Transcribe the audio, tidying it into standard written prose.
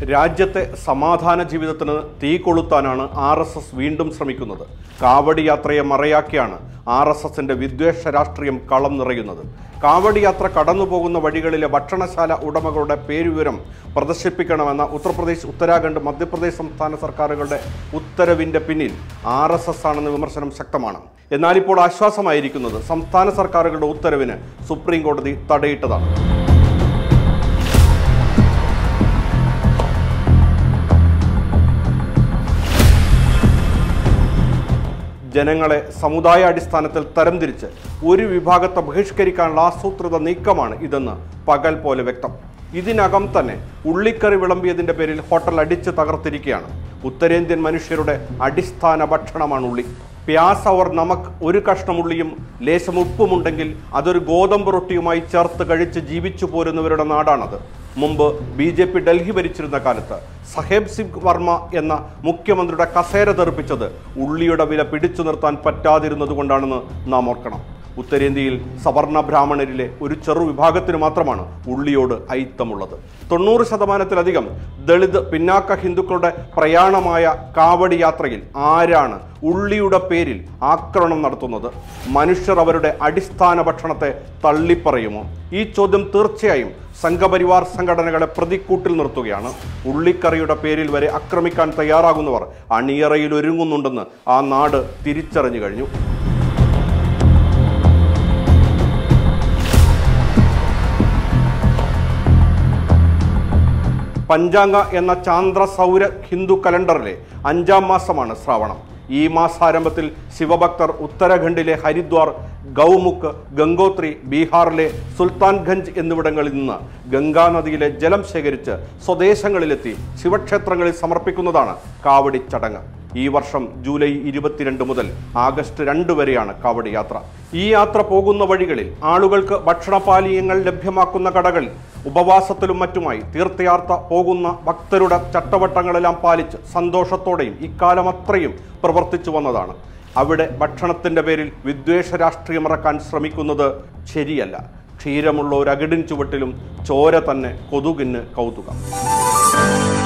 രാജ്യത്തെ സമാധാന ജീവിതത്തിന് തീ കൊളുത്താനാണ് RSS വീണ്ടും ശ്രമിക്കുന്നത്. കാവടി യാത്രയെ മറയാക്കിയാണ് RSSന്റെ വിദ്വേഷ രാഷ്ട്രീയം കളം നിറയുന്നത്. കാവടി യാത്ര കടന്നുപോകുന്ന വഴികളിലെ ഭക്ഷണശാല ഉടമകളുടെ പേരുവിവരം പ്രദർശിപ്പിക്കണമെന്ന ഉത്തർപ്രദേശ്, ഉത്തരാഖണ്ഡ്, മധ്യപ്രദേശ് സംസ്ഥാന സർക്കാരുകളുടെ ഉത്തരവിന്റെ പിന്നിൽ RSS ആണെന്ന വിമർശനം ശക്തമാണ്. എന്നാൽ ഇപ്പോൾ ആശ്വാസമായിരിക്കുന്നത് സംസ്ഥാന സർക്കാരുകളുടെ ഉത്തരവിന് സുപ്രീം കോടതി തടയിട്ടതാണ്. ജനങ്ങളെ സമുദായ അടിസ്ഥാനത്തിൽ തരംതിരിച്ച് ഒരു വിഭാഗത്തെ ബഹിഷ്കരിക്കാനുള്ള ആസൂത്രിത നീക്കമാണ് ഇതെന്ന് പകൽ പോലെ വ്യക്തം. ഇതിനകം തന്നെ ഉള്ളിക്കറി വിളമ്പിയതിൻ്റെ പേരിൽ ഹോട്ടൽ അടിച്ച് തകർത്തിരിക്കുകയാണ്. ഉത്തരേന്ത്യൻ മനുഷ്യരുടെ അടിസ്ഥാന ഭക്ഷണമാണ് ഉള്ളി. പ്യാസ് ഓർ നമക്, ഒരു കഷ്ണം ഉള്ളിയും ലേശം ഉപ്പുമുണ്ടെങ്കിൽ അതൊരു ഗോതമ്പ് റൊട്ടിയുമായി ചേർത്ത് കഴിച്ച് ജീവിച്ചു പോരുന്നവരുടെ നാടാണത്. മുമ്പ് BJP ഡൽഹി ഭരിച്ചിരുന്ന കാലത്ത് സാഹേബ് സിംഗ് വർമ്മ എന്ന മുഖ്യമന്ത്രിയുടെ കസേര തെറിപ്പിച്ചത് ഉള്ളിയുടെ വില പിടിച്ചു നിർത്താൻ പറ്റാതിരുന്നത് കൊണ്ടാണെന്ന് നാം ഓർക്കണം. ഉത്തരേന്ത്യയിൽ സവർണ ബ്രാഹ്മണരിലെ ഒരു ചെറു വിഭാഗത്തിന് മാത്രമാണ് ഉള്ളിയോട് അയിത്തമുള്ളത്. 90%-ലധികം ദളിത് പിന്നാക്ക ഹിന്ദുക്കളുടെ പ്രയാണമായ കാവടി യാത്രയിൽ ആരാണ് ഉള്ളിയുടെ പേരിൽ ആക്രമണം നടത്തുന്നത്? മനുഷ്യർ അവരുടെ അടിസ്ഥാന ഭക്ഷണത്തെ തള്ളിപ്പറയുമോ? ഈ ചോദ്യം തീർച്ചയായും സംഘപരിവാർ സംഘടനകളെ പ്രതിക്കൂട്ടിൽ നിർത്തുകയാണ്. ഉള്ളിക്കറിയുടെ പേരിൽ വരെ ആക്രമിക്കാൻ തയ്യാറാകുന്നവർ അണിയറയിൽ ഒരുങ്ങുന്നുണ്ടെന്ന് ആ നാട് തിരിച്ചറിഞ്ഞു കഴിഞ്ഞു. പഞ്ചാംഗ എന്ന ചാന്ദ്ര സൗര ഹിന്ദു കലണ്ടറിലെ 5-ാം മാസമാണ് ശ്രാവണം. ഈ മാസാരംഭത്തിൽ ശിവഭക്തർ ഉത്തരാഖണ്ഡിലെ ഹരിദ്വാർ, ഗൗമുഖ്, ഗംഗോത്രി, ബീഹാറിലെ സുൽത്താൻഗഞ്ച് എന്നിവിടങ്ങളിൽ നിന്ന് ഗംഗാനദിയിലെ ജലം ശേഖരിച്ച് സ്വദേശങ്ങളിലെത്തി ശിവക്ഷേത്രങ്ങളിൽ സമർപ്പിക്കുന്നതാണ് കാവടി ചടങ്ങ്. ഈ വർഷം ജൂലൈ 22 മുതൽ ആഗസ്റ്റ് 2 വരെയാണ് കാവടി യാത്ര. ഈ യാത്ര പോകുന്ന വഴികളിൽ ആളുകൾക്ക് ഭക്ഷണപാനീയങ്ങൾ ലഭ്യമാക്കുന്ന കടകളിൽ ഉപവാസത്തിലും മറ്റുമായി തീർത്ഥയാത്ര പോകുന്ന ഭക്തരുടെ ചട്ടവട്ടങ്ങളെല്ലാം പാലിച്ച് സന്തോഷത്തോടെയും ഇക്കാലം അത്രയും പ്രവർത്തിച്ചു വന്നതാണ്. അവിടെ ഭക്ഷണത്തിൻ്റെ പേരിൽ വിദ്വേഷ രാഷ്ട്രീയമിറക്കാൻ ശ്രമിക്കുന്നത് ശരിയല്ല. ക്ഷീരമുള്ള ഒരു അകിടിൻ ചുവട്ടിലും ചോര തന്നെ കൊതുകിന് കൗതുകം.